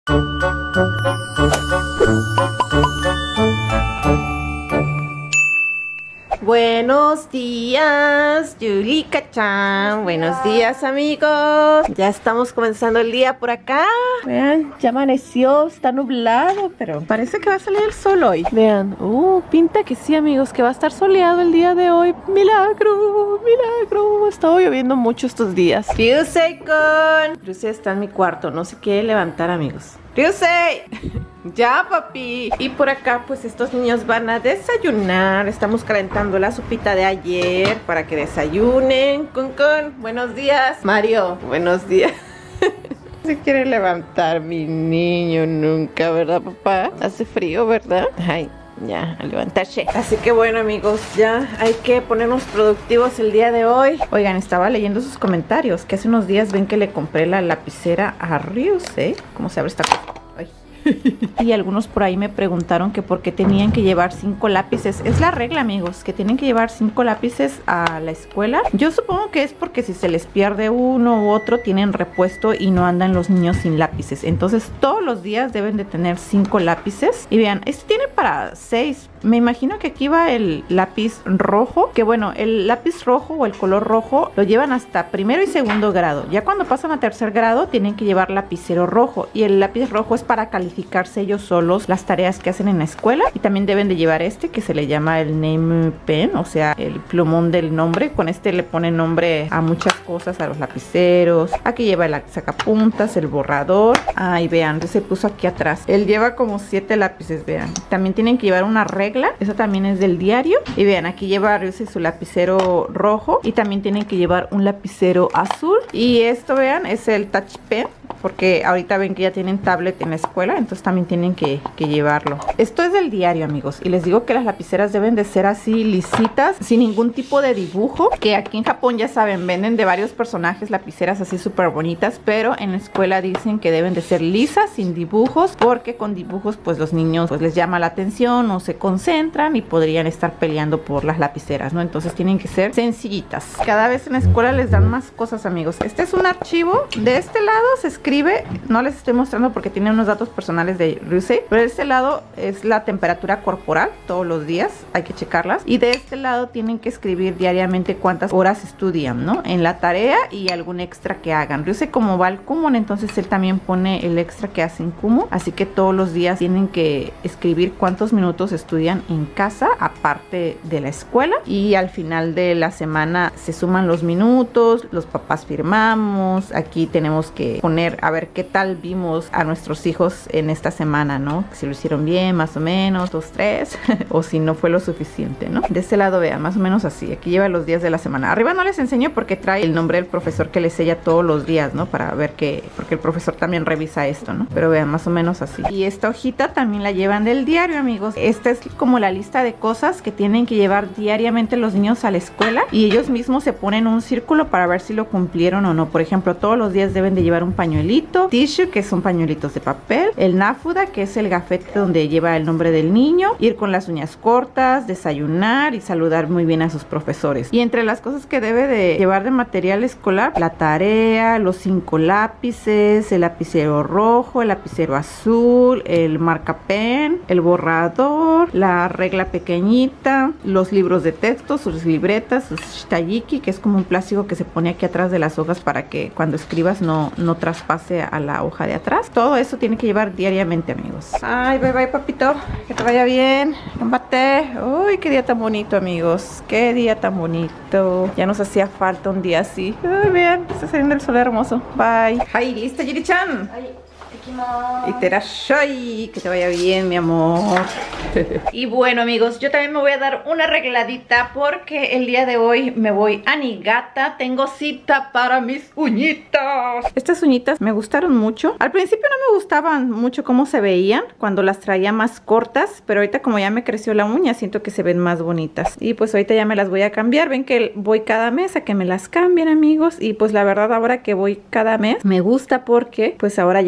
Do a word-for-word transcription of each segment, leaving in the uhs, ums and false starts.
Buenos días, Yulika-chan. Buenos días, amigos. Ya estamos comenzando el día por acá. Vean, ya amaneció, está nublado, pero parece que va a salir el sol hoy. Vean, uh, pinta que sí, amigos, que va a estar soleado el día de hoy. Milagro, milagro. Está lloviendo mucho estos días. Ryusei-kun. Ryusei está en mi cuarto, no se quiere levantar, amigos. Ryusei. Ya, papi. Y por acá, pues estos niños van a desayunar. Estamos calentando la sopita de ayer para que desayunen. Kun Kun, buenos días. Mario, buenos días. Se quiere levantar mi niño nunca, ¿verdad, papá? Hace frío, ¿verdad? Ay, ya, a levantarse. Así que bueno, amigos, ya hay que ponernos productivos el día de hoy. Oigan, estaba leyendo sus comentarios, que hace unos días ven que le compré la lapicera a Ryusei. ¿Cómo se abre esta cosa? Ay. Y algunos por ahí me preguntaron que por qué tenían que llevar cinco lápices. Es la regla, amigos, que tienen que llevar cinco lápices a la escuela. Yo supongo que es porque si se les pierde uno u otro, tienen repuesto y no andan los niños sin lápices. Entonces todos los días deben de tener cinco lápices. Y vean, este tiene para seis. Me imagino que aquí va el lápiz rojo, que bueno, el lápiz rojo o el color rojo lo llevan hasta primero y segundo grado. Ya cuando pasan a tercer grado tienen que llevar lapicero rojo, y el lápiz rojo es para calificarse ellos solos las tareas que hacen en la escuela. Y también deben de llevar este que se le llama el name pen, o sea, el plumón del nombre. Con este le ponen nombre a muchas cosas, a los lapiceros. Aquí lleva el sacapuntas, el borrador. Ay, vean, se puso aquí atrás. Él lleva como siete lápices, vean. También tienen que llevar una regla. Eso también es del diario. Y vean, aquí lleva Ryusei su lapicero rojo. Y también tienen que llevar un lapicero azul. Y esto, vean, es el touch pen, porque ahorita ven que ya tienen tablet en la escuela, entonces también tienen que, que llevarlo. Esto es del diario, amigos. Y les digo que las lapiceras deben de ser así lisitas, sin ningún tipo de dibujo. Que aquí en Japón, ya saben, venden de varios personajes lapiceras así súper bonitas, pero en la escuela dicen que deben de ser lisas, sin dibujos, porque con dibujos pues los niños pues les llama la atención o se concentran y podrían estar peleando por las lapiceras, ¿no? Entonces tienen que ser sencillitas. Cada vez en la escuela les dan más cosas, amigos. Este es un archivo. De este lado se escribe, no les estoy mostrando porque tiene unos datos personales de Ryusei, pero de este lado es la temperatura corporal, todos los días hay que checarlas, y de este lado tienen que escribir diariamente cuántas horas estudian, ¿no? En la tarea y algún extra que hagan. Ryusei, como va al Kumon, entonces él también pone el extra que hace en Kumon, así que todos los días tienen que escribir cuántos minutos estudian en casa, aparte de la escuela, y al final de la semana se suman los minutos, los papás firmamos, aquí tenemos que poner a ver qué tal vimos a nuestros hijos en esta semana, ¿no? Si lo hicieron bien, más o menos, dos, tres, o si no fue lo suficiente, ¿no? De este lado, vean, más o menos así. Aquí lleva los días de la semana. Arriba no les enseño porque trae el nombre del profesor que les sella todos los días, ¿no? Para ver que, porque el profesor también revisa esto, ¿no? Pero vean, más o menos así. Y esta hojita también la llevan del diario, amigos. Esta es como la lista de cosas que tienen que llevar diariamente los niños a la escuela, y ellos mismos se ponen un círculo para ver si lo cumplieron o no. Por ejemplo, todos los días deben de llevar un pañuelito, tissue, que son pañuelitos de papel, el nafuda, que es el gafete donde lleva el nombre del niño, ir con las uñas cortas, desayunar y saludar muy bien a sus profesores. Y entre las cosas que debe de llevar de material escolar, la tarea, los cinco lápices, el lapicero rojo, el lapicero azul, el marcapen, el borrador, la regla pequeñita, los libros de texto, sus libretas, sus shitayiki, que es como un plástico que se pone aquí atrás de las hojas para que cuando escribas no, no traspase a la hoja de atrás. Todo eso tiene que llevar diariamente, amigos. Ay, bye bye, papito, que te vaya bien, combate. Uy, qué día tan bonito, amigos, qué día tan bonito. Ya nos hacía falta un día así. Ay, vean, está saliendo el sol hermoso. Bye. Ay, ¿lista, Yuri-chan? Y te rashoi, que te vaya bien, mi amor. Y bueno, amigos, yo también me voy a dar una arregladita porque el día de hoy me voy a Niigata. Tengo cita para mis uñitas. Estas uñitas me gustaron mucho. Al principio no me gustaban mucho cómo se veían cuando las traía más cortas, pero ahorita como ya me creció la uña, siento que se ven más bonitas. Y pues ahorita ya me las voy a cambiar. Ven que voy cada mes a que me las cambien, amigos. Y pues la verdad, ahora que voy cada mes, me gusta porque pues ahora ya no se me ven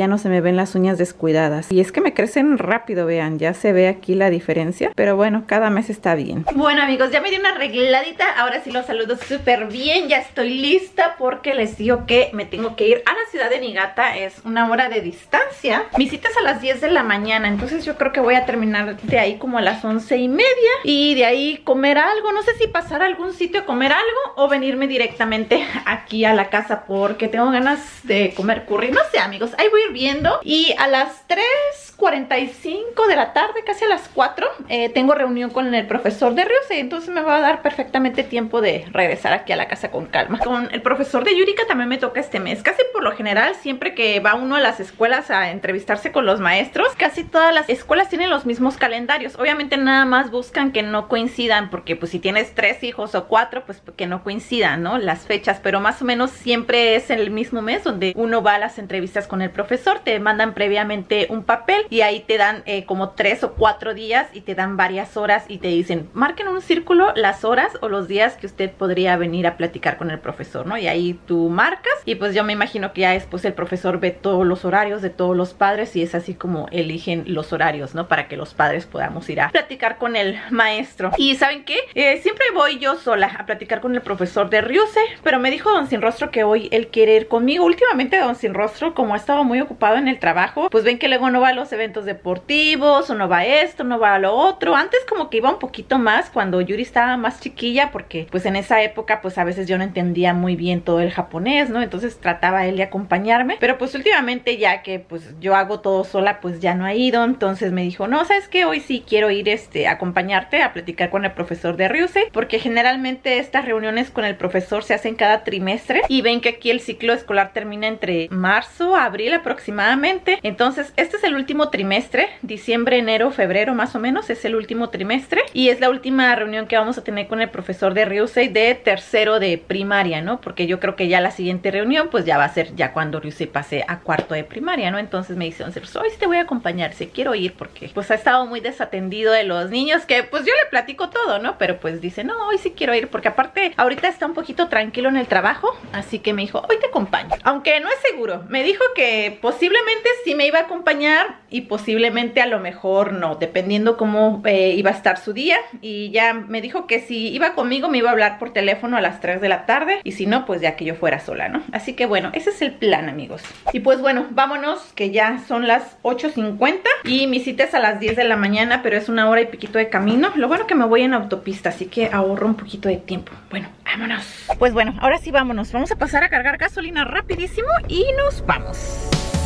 ven las uñas descuidadas. Y es que me crecen rápido, vean, ya se ve aquí la diferencia. Pero bueno, cada mes está bien. Bueno amigos, ya me di una arregladita. Ahora sí los saludo súper bien. Ya estoy lista porque les digo que me tengo que ir a la ciudad de Niigata. Es una hora de distancia. Mi cita es a las diez de la mañana. Entonces yo creo que voy a terminar de ahí como a las once y media. Y de ahí comer algo. No sé si pasar a algún sitio a comer algo o venirme directamente aquí a la casa porque tengo ganas de comer curry. No sé amigos, ahí voy a ir viendo. Y a las tres cuarenta y cinco de la tarde, casi a las cuatro, eh, tengo reunión con el profesor de Ryusei. Entonces me va a dar perfectamente tiempo de regresar aquí a la casa con calma. Con el profesor de Yurika también me toca este mes. Casi por lo general, siempre que va uno a las escuelas a entrevistarse con los maestros, casi todas las escuelas tienen los mismos calendarios. Obviamente nada más buscan que no coincidan, porque pues si tienes tres hijos o cuatro, pues que no coincidan, ¿no? Las fechas, pero más o menos siempre es en el mismo mes donde uno va a las entrevistas con el profesor. Te mandan previamente un papel y ahí te dan eh, como tres o cuatro días y te dan varias horas y te dicen, marquen un círculo las horas o los días que usted podría venir a platicar con el profesor, ¿no? Y ahí tú marcas y pues yo me imagino que ya después el profesor ve todos los horarios de todos los padres y es así como eligen los horarios, ¿no? Para que los padres podamos ir a platicar con el maestro. Y ¿saben qué? Eh, siempre voy yo sola a platicar con el profesor de Ryusei, pero me dijo Don Sinrostro que hoy él quiere ir conmigo. Últimamente Don Sinrostro, como ha estado muy ocupado en el trabajo, pues ven que luego no va a los eventos deportivos o no va a esto, no va a lo otro. Antes como que iba un poquito más cuando Yuri estaba más chiquilla, porque pues en esa época pues a veces yo no entendía muy bien todo el japonés, ¿no? Entonces trataba él de acompañarme, pero pues últimamente ya que pues yo hago todo sola, pues ya no ha ido. Entonces me dijo, no, ¿sabes qué? Hoy sí quiero ir este, a acompañarte a platicar con el profesor de Ryusei, porque generalmente estas reuniones con el profesor se hacen cada trimestre y ven que aquí el ciclo escolar termina entre marzo, abril aproximadamente. Entonces este es el último trimestre, diciembre, enero, febrero más o menos es el último trimestre y es la última reunión que vamos a tener con el profesor de Ryusei de tercero de primaria, ¿no? Porque yo creo que ya la siguiente reunión pues ya va a ser ya cuando Ryusei pase a cuarto de primaria, ¿no? Entonces me dice, hoy sí te voy a acompañar, si quiero ir porque pues ha estado muy desatendido de los niños, que pues yo le platico todo, ¿no? Pero pues dice, no, hoy sí quiero ir porque aparte ahorita está un poquito tranquilo en el trabajo, así que me dijo, hoy te acompaño. Aunque no es seguro, me dijo que posiblemente sí me iba a acompañar y posiblemente a lo mejor no, dependiendo cómo eh, iba a estar su día. Y ya me dijo que si iba conmigo me iba a hablar por teléfono a las tres de la tarde y si no, pues ya que yo fuera sola, ¿no? Así que bueno, ese es el plan amigos. Y pues bueno, vámonos que ya son las ocho cincuenta y mi cita es a las diez de la mañana, pero es una hora y piquito de camino. Lo bueno que me voy en autopista, así que ahorro un poquito de tiempo. Bueno, vámonos. Pues bueno, ahora sí vámonos. Vamos a pasar a cargar gasolina rapidísimo y nos vamos.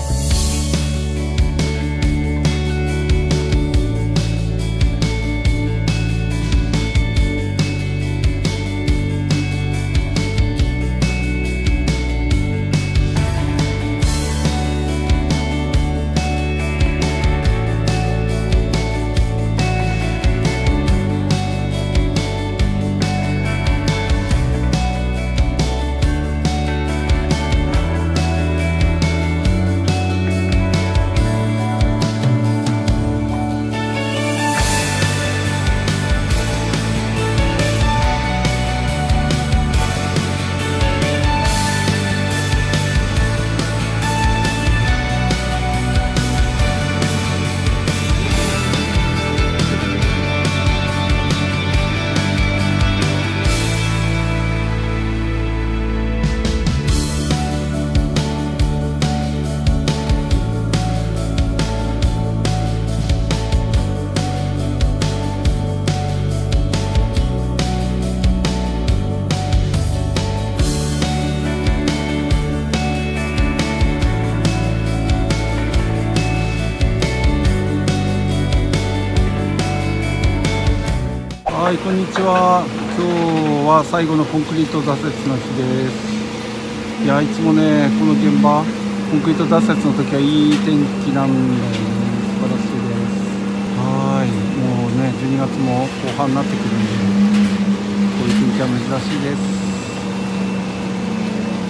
はい、こんにちは。今日は最後のコンクリート挫折の日です。いや、いつもね、この現場、コンクリート挫折の時はいい天気なんだよね。素晴らしいです。はい、もうね、じゅうにがつも後半になってくるんで、こういう天気は珍しいです。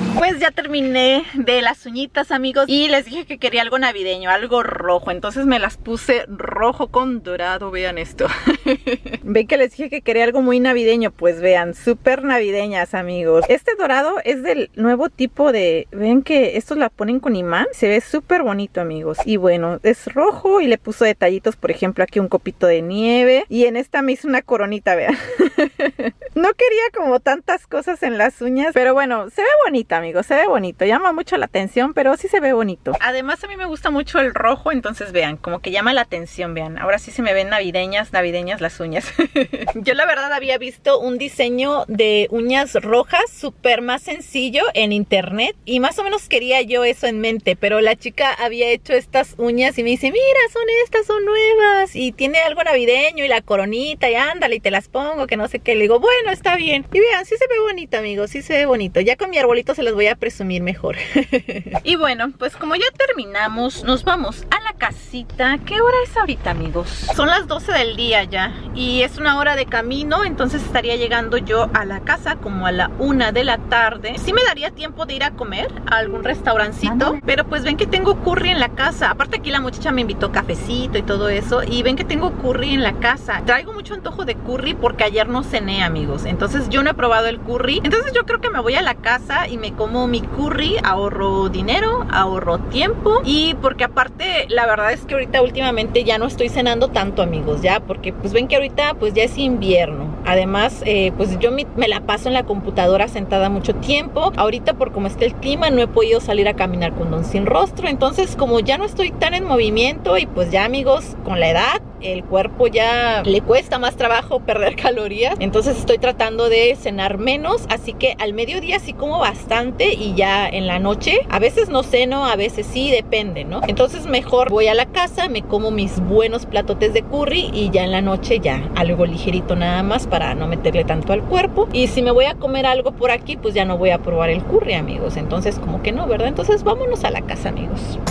Pues ya terminé de las uñitas, amigos, y les dije que quería algo navideño, algo rojo. Entonces me las puse rojo con dorado. Vean esto. Ven que les dije que quería algo muy navideño. Pues vean, súper navideñas, amigos. Este dorado es del nuevo tipo de... Ven que estos la ponen con imán. Se ve súper bonito, amigos. Y bueno, es rojo y le puso detallitos. Por ejemplo, aquí un copito de nieve. Y en esta me hizo una coronita, vean. No quería como tantas cosas en las uñas, pero bueno, se ve bonita, amigos, se ve bonito. Llama mucho la atención, pero sí se ve bonito. Además, a mí me gusta mucho el rojo, entonces vean, como que llama la atención, vean. Ahora sí se me ven navideñas, navideñas las uñas. Yo la verdad había visto un diseño de uñas rojas súper más sencillo en internet y más o menos quería yo eso en mente, pero la chica había hecho estas uñas y me dice, mira, son estas, son nuevas y tiene algo navideño y la coronita y ándale y te las pongo, que no sé qué. Le digo, bueno, está bien. Y vean, sí se ve bonito, amigos, sí se ve bonito. Ya con mi arbolito se los voy a presumir mejor. Y bueno, pues como ya terminamos, nos vamos a la casita. ¿Qué hora es ahorita, amigos? Son las doce del día ya y es una hora de camino, entonces estaría llegando yo a la casa como a la una de la tarde. Sí me daría tiempo de ir a comer a algún restaurancito, pero pues ven que tengo curry en la casa. Aparte aquí la muchacha me invitó cafecito y todo eso, y ven que tengo curry en la casa. Traigo mucho antojo de curry porque ayer no cené, amigos, entonces yo no he probado el curry. Entonces yo creo que me voy a la casa y me como mi curry. Ahorro dinero, ahorro tiempo, y porque aparte la verdad es que ahorita últimamente ya no estoy cenando tanto, amigos, ya porque pues ven que ahorita pues ya es invierno. Además eh, pues yo me, me la paso en la computadora sentada mucho tiempo. Ahorita por como está el clima no he podido salir a caminar con don sin rostro, entonces como ya no estoy tan en movimiento y pues ya, amigos, con la edad el cuerpo ya le cuesta más trabajo perder calorías, entonces estoy tratando de cenar menos, así que al mediodía sí como bastante y ya en la noche a veces no ceno, a veces sí, depende, ¿no? Entonces mejor voy a la casa, me como mis buenos platotes de curry y ya en la noche ya algo ligerito nada más para no meterle tanto al cuerpo. Y si me voy a comer algo por aquí, pues ya no voy a probar el curry, amigos, entonces como que no, ¿verdad? Entonces vámonos a la casa, amigos.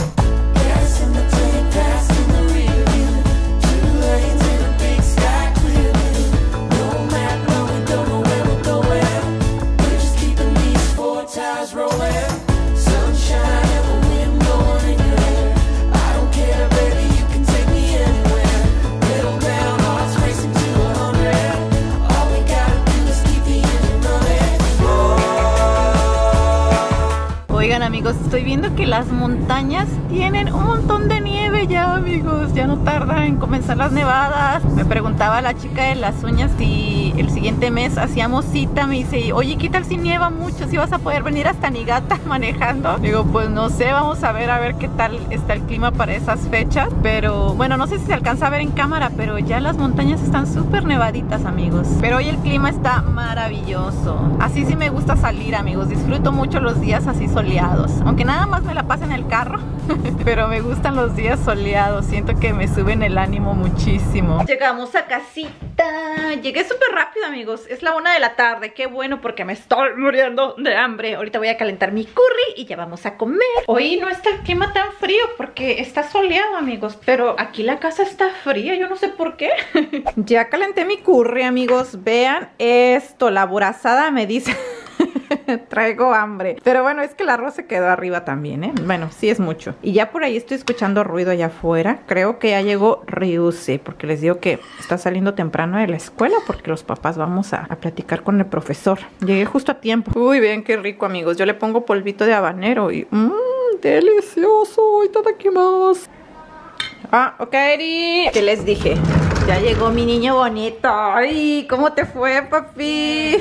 Oigan, amigos, estoy viendo que las montañas tienen un montón de nieve ya, amigos. Ya no tarda en comenzar las nevadas. Me preguntaba la chica de las uñas si el siguiente mes hacíamos cita. Me dice, oye, ¿qué tal si nieva mucho? ¿Si vas a poder venir hasta Niigata manejando? Digo, pues no sé, vamos a ver a ver qué tal está el clima para esas fechas. Pero bueno, no sé si se alcanza a ver en cámara, pero ya las montañas están súper nevaditas, amigos. Pero hoy el clima está maravilloso. Así sí me gusta salir, amigos. Disfruto mucho los días así soleados. Aunque nada más me la paso en el carro, pero me gustan los días soleados. Siento que me suben el ánimo muchísimo. Llegamos a casita. Llegué súper rápido, amigos. Es la una de la tarde. Qué bueno porque me estoy muriendo de hambre. Ahorita voy a calentar mi curry y ya vamos a comer. Hoy no está el clima tan frío porque está soleado, amigos, pero aquí la casa está fría. Yo no sé por qué. Ya calenté mi curry, amigos. Vean esto. La aborazada me dice... Traigo hambre. Pero bueno, es que el arroz se quedó arriba también, ¿eh? Bueno, sí es mucho. Y ya por ahí estoy escuchando ruido allá afuera. Creo que ya llegó Ryuse, porque les digo que está saliendo temprano de la escuela porque los papás vamos a, a platicar con el profesor. Llegué justo a tiempo. Uy, ven qué rico, amigos. Yo le pongo polvito de habanero y... ¡Mmm! ¡Delicioso! ¡Itadakimasu! Ah, ok, ¿qué les dije? Ya llegó mi niño bonito. Ay, ¿cómo te fue, papi?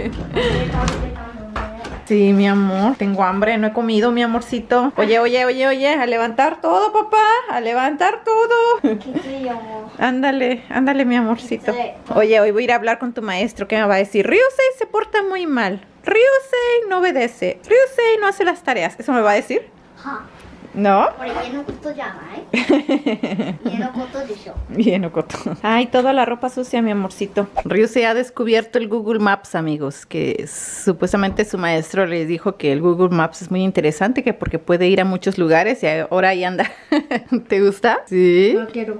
Sí, mi amor, tengo hambre, no he comido, mi amorcito. Oye, oye, oye, oye, a levantar todo, papá, a levantar todo. Ándale, ándale, mi amorcito. Oye, hoy voy a ir a hablar con tu maestro. ¿Qué me va a decir? Ryusei se porta muy mal. Ryusei no obedece. Ryusei no hace las tareas. ¿Eso me va a decir? ¿No? Bien, Ay, toda la ropa sucia, mi amorcito. Ryusei ha descubierto el Google Maps, amigos, que supuestamente su maestro le dijo que el Google Maps es muy interesante, que porque puede ir a muchos lugares y ahora ahí anda. ¿Te gusta? Sí.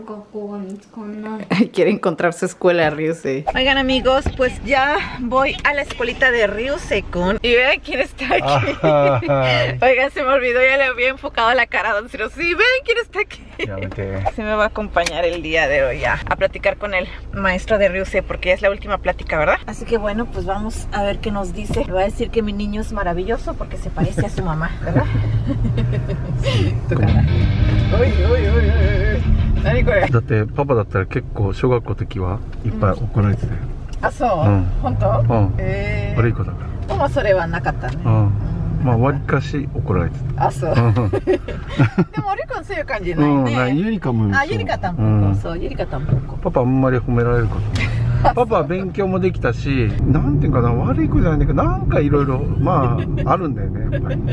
Quiere encontrar su escuela, Ryusei. Oigan, amigos, pues ya voy a la escuelita de Ryusei-kun. Y vean quién está aquí. Oigan, se me olvidó, ya le había enfocado la cara a Don Ciro. Sí, ven quién está aquí. Se me va a acompañar el día de hoy ya a platicar con el maestro de Ryusei, porque es la última plática, ¿verdad? Así que bueno, pues vamos a ver qué nos dice. Me va a decir que mi niño es maravilloso porque se parece a su mamá, ¿verdad? Tu cara. Uy, uy, uy, uy. ¿Naniこれ? だってパパだったら結構小学校の時はいっぱい怒られてたよ。 あ、そう。本当？うん。ええ。悪い子だから。まあそれはなかったね。うん。まあわりかし怒られてた。あ、そう。でも悪い子はそういう感じないね。ゆりかも。あ、ゆりかtampoco。そう、ゆりかtampoco。パパあんまり褒められることない。パパは勉強もできたし、なんていうかな、悪い子じゃないんだけど、なんかいろいろまああるんだよね、やっぱり。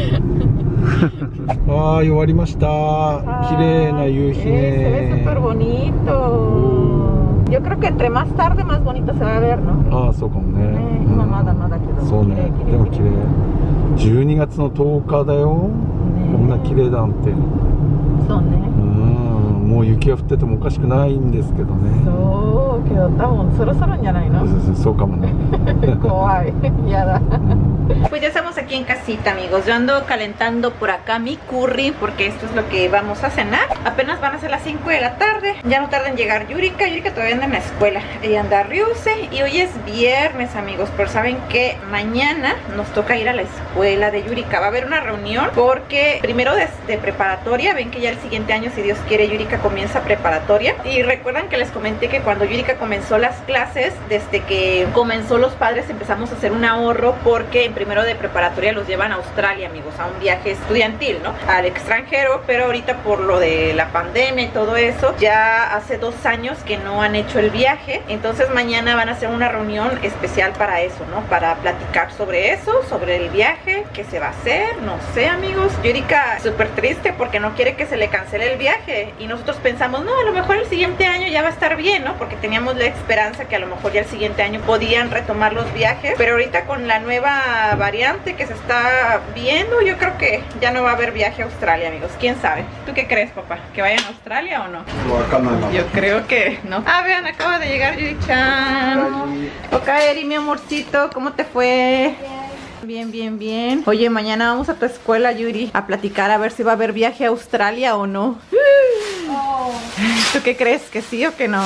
はい、終わりました。綺麗な夕日ね。súper bonito。Yo creo que entre más tarde más bonito se va a ver, ¿no? ああ、そうかもね。今まだまだけど。そうね。でも綺麗。じゅうにがつのとおかだよ。こんな綺麗だなんて。そうね。もう雪が降っててもおかしくないんですけどね。そうけど多分そろそろんじゃないの。そうかもね。怖い。やだ。Pues ya estamos aquí en casita, amigos. Yo ando calentando por acá mi curry porque esto es lo que vamos a cenar. Apenas van a ser las cinco de la tarde. Ya no tarda en llegar Yurika. Yurika todavía anda en la escuela. Ella anda Ryusei y hoy es viernes, amigos. Pero saben que mañana nos toca ir a la escuela de Yurika. Va a haber una reunión porque primero de, de preparatoria. Ven que ya el siguiente año, si Dios quiere, Yurika comienza preparatoria. Y recuerdan que les comenté que cuando Yurika comenzó las clases, desde que comenzó los padres empezamos a hacer un ahorro porque en primero de preparatoria los llevan a Australia, amigos, a un viaje estudiantil, ¿no? Al extranjero, pero ahorita por lo de la pandemia y todo eso, ya hace dos años que no han hecho el viaje. Entonces mañana van a hacer una reunión especial para eso, ¿no? Para platicar sobre eso, sobre el viaje, qué se va a hacer, no sé, amigos. Yurika súper triste porque no quiere que se le cancele el viaje y nosotros pensamos, no, a lo mejor el siguiente año ya va a estar bien, ¿no? Porque teníamos la esperanza que a lo mejor ya el siguiente año podían retomar los viajes, pero ahorita con la nueva variante que se está viendo, yo creo que ya no va a haber viaje a Australia, amigos. ¿Quién sabe? ¿Tú qué crees, papá? ¿Que vayan a Australia o no? Yo creo que no. Ah, vean, acaba de llegar Yuri-chan. Ok, Eri, mi amorcito, ¿cómo te fue? Bien, bien, bien. Oye, mañana vamos a tu escuela, Yuri, a platicar a ver si va a haber viaje a Australia o no. Oh. ¿Tú qué crees? ¿Que sí o que no?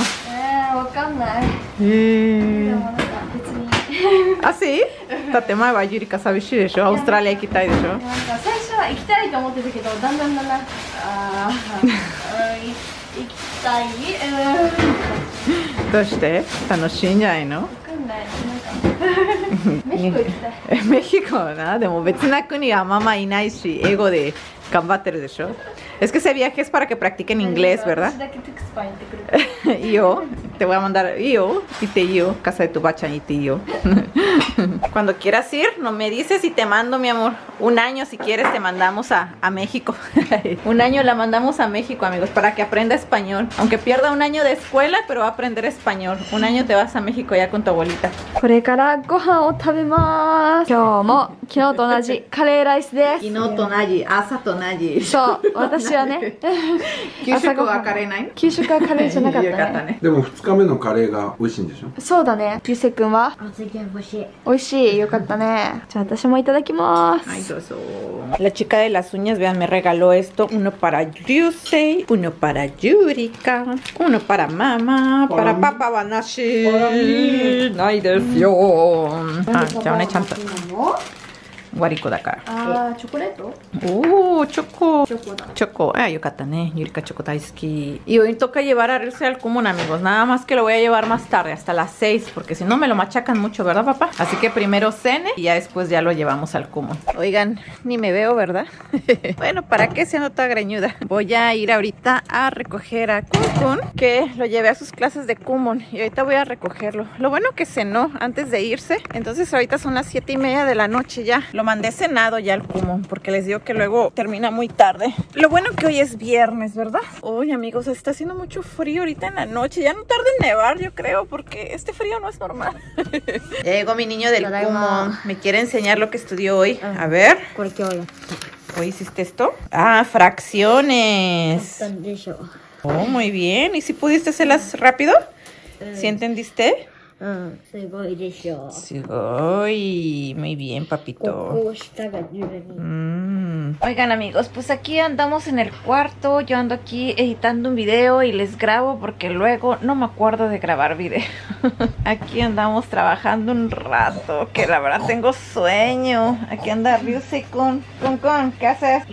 Eh, ¿Ah, sí? だって前はゆりか寂しいでしょ。オーストラリア行きたいでしょ。なんか最初は行きたいと思ってたけど、だんだんだんだんあー行きたい。どうして？楽しいんじゃないの？わかんない。メヒコ行きたい。メヒコな、でも別な国はママいないし、英語で頑張ってるでしょ。Es que ese viaje es para que practiquen inglés, ¿verdad? Y yo, te voy a mandar yo y te yo, casa de tu bachan y te yo. Cuando quieras ir, no me dices y te mando, mi amor. Un año, si quieres, te mandamos a, a México. Un año la mandamos a México, amigos, para que aprenda español. Aunque pierda un año de escuela, pero va a aprender español. Un año te vas a México ya con tu abuelita. これからご飯を食べます。今日も昨日と同じカレーライスです。昨日と同じ、朝と同じ。そう、私はね。給食はカレーない？給食はカレーじゃなかったね。でもふつかめのカレーが美味しいんでしょ？そうだね。ゆうせいくんは？美味しい。美味しい。よかったね。じゃあ私もいただきます。はい、どうぞ。La chica de las uñas, vean, me regaló esto. Uno para Ryusei, uno para Yurika, uno para mamá, para papá Banashi. Para mí. Ay, del yo. Ah, ya una chanta. ワリコだから。ああ、チョコレート？おお、チョコ。チョコだ。チョコ。Ah,よかったね。ゆりかチョコ大好き。Y hoy toca llevar a Ryusei al común, amigos. Nada más que lo voy a llevar más tarde, hasta las seis, porque si no me lo machacan mucho, ¿verdad, papá? Así que primero cene y ya después ya lo llevamos al común. Oigan, ni me veo, ¿verdad? Bueno, ¿para qué siendo toda greñuda? Voy a ir ahorita a recoger a Kun, que lo llevé a sus clases de Kumon y ahorita voy a recogerlo. Lo bueno que cenó antes de irse, entonces ahorita son las siete y media de la noche ya. Lo Lo mandé cenado ya al Kumo, porque les digo que luego termina muy tarde. Lo bueno que hoy es viernes, ¿verdad? Uy, amigos, está haciendo mucho frío ahorita en la noche. Ya no tarda en nevar, yo creo, porque este frío no es normal. Ya llegó mi niño del Kumo. Me quiere enseñar lo que estudió hoy. A ver. ¿Hoy hiciste esto? Ah, fracciones. Oh, muy bien. ¿Y si pudiste hacerlas rápido? ¿Sí entendiste? Sugoi. Muy bien, papito. Mm. Oigan, amigos, pues aquí andamos en el cuarto. Yo ando aquí editando un video y les grabo porque luego no me acuerdo de grabar video. Aquí andamos trabajando un rato, que la verdad tengo sueño. Aquí anda Ryusei con con con. ¿Qué haces?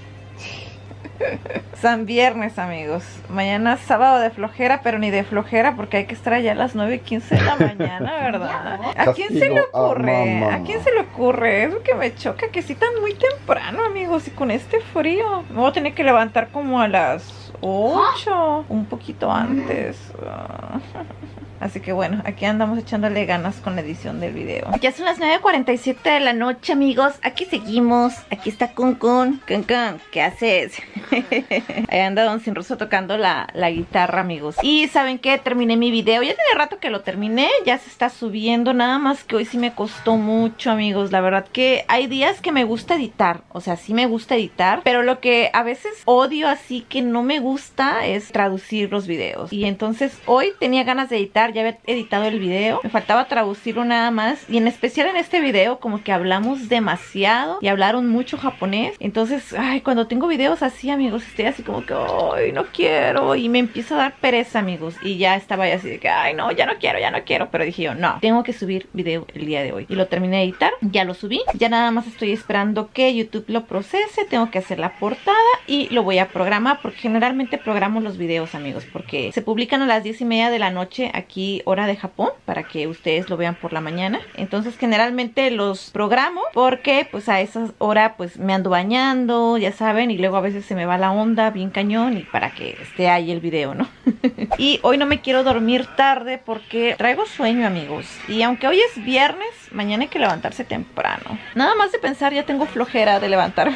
San Viernes, amigos. Mañana es sábado de flojera, pero ni de flojera porque hay que estar allá a las nueve y quince de la mañana, ¿verdad? ¿A quién se le ocurre? ¿A quién se le ocurre? Es lo que me choca, que sí tan muy temprano, amigos. Y con este frío me voy a tener que levantar como a las ocho, un poquito antes. Así que bueno, aquí andamos echándole ganas con la edición del video. Ya son las nueve cuarenta y siete de la noche, amigos. Aquí seguimos. Aquí está Kun Kun. Kun Kun, ¿qué haces? Ahí anda Don Sinruso tocando la, la guitarra, amigos. Y ¿saben qué? Terminé mi video. Ya tiene rato que lo terminé. Ya se está subiendo. Nada más que hoy sí me costó mucho, amigos. La verdad que hay días que me gusta editar. O sea, sí me gusta editar. Pero lo que a veces odio así que no me gusta es traducir los videos. Y entonces hoy tenía ganas de editar. Ya había editado el video, me faltaba traducirlo nada más, y en especial en este video como que hablamos demasiado y hablaron mucho japonés. Entonces, ay, cuando tengo videos así, amigos, estoy así como que ay, no quiero, y me empieza a dar pereza, amigos, y ya estaba así de que ay, no, ya no quiero, ya no quiero, pero dije yo, no, tengo que subir video el día de hoy, y lo terminé de editar, ya lo subí, ya nada más estoy esperando que YouTube lo procese, tengo que hacer la portada y lo voy a programar, porque generalmente programo los videos, amigos, porque se publican a las diez y media de la noche aquí, hora de Japón, para que ustedes lo vean por la mañana. Entonces generalmente los programo porque pues a esa hora pues me ando bañando, ya saben, y luego a veces se me va la onda bien cañón, y para que esté ahí el video, ¿no? Y hoy no me quiero dormir tarde porque traigo sueño, amigos, y aunque hoy es viernes, mañana hay que levantarse temprano. Nada más de pensar ya tengo flojera de levantarme.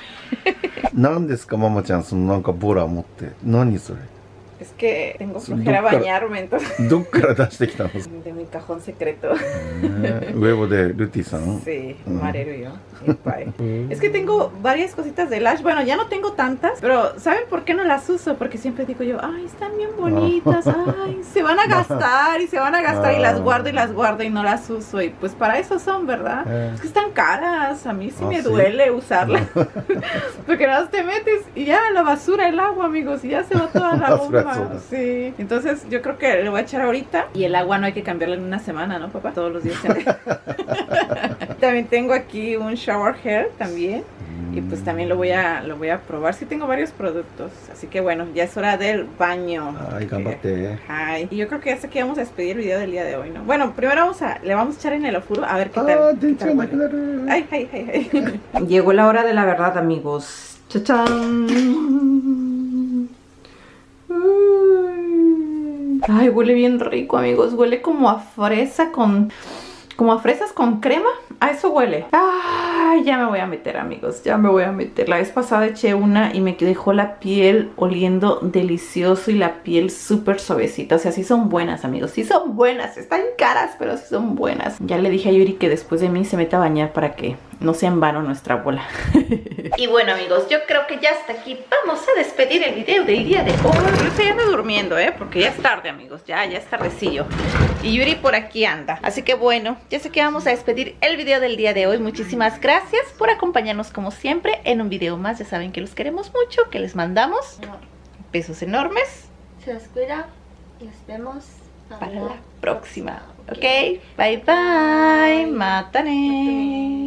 Es que tengo flojera bañarme, entonces. De mi cajón secreto. Huevo de Ruti-san. Sí, Mareru y yo. Es que tengo varias cositas de Lash. Bueno, ya no tengo tantas, pero ¿saben por qué no las uso? Porque siempre digo yo, ay, están bien bonitas, ay, se van a gastar y se van a gastar, y las guardo y las guardo y no las uso. Y pues para eso son, ¿verdad? Es que están caras, a mí sí me duele usarlas. Porque nada más te metes y ya la basura, el agua, amigos, y ya se va toda la bomba. Sí, entonces yo creo que le voy a echar ahorita, y el agua no hay que cambiarla en una semana, ¿no, papá? Todos los días. También tengo aquí un shower gel también, y pues también lo voy a lo voy a probar. Sí, tengo varios productos, así que bueno, ya es hora del baño. Ay, cámate. Ay, y yo creo que hasta aquí vamos a despedir el video del día de hoy, ¿no? Bueno, primero vamos a le vamos a echar en el ofuro a ver qué tal. ¿Qué tal? Bueno. Ay, ay, ay, ay. Llegó la hora de la verdad, amigos. ¡Chachán! Ay, huele bien rico, amigos. Huele como a fresa con... Como a fresas con crema. A eso huele. Ay, ya me voy a meter, amigos. Ya me voy a meter. La vez pasada eché una y me dejó la piel oliendo delicioso, y la piel súper suavecita. O sea, sí son buenas, amigos. Sí son buenas. Están caras, pero sí son buenas. Ya le dije a Yuri que después de mí se meta a bañar para que no sea en vano nuestra bola. Y bueno, amigos, yo creo que ya hasta aquí vamos a despedir el video del día de hoy. Estoy ando durmiendo, ¿eh? Porque ya es tarde, amigos. Ya, ya es tardecillo. Y Yuri por aquí anda. Así que bueno, ya sé que vamos a despedir el video del día de hoy. Muchísimas gracias por acompañarnos como siempre en un video más. Ya saben que los queremos mucho, que les mandamos besos enormes. Se los cuida y nos vemos para la próxima. Ok, bye bye. Matane.